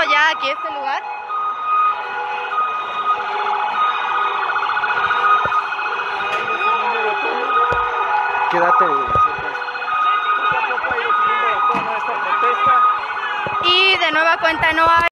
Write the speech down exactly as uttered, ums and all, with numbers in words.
ya aquí este lugar. Quédate. Y de nueva cuenta no hay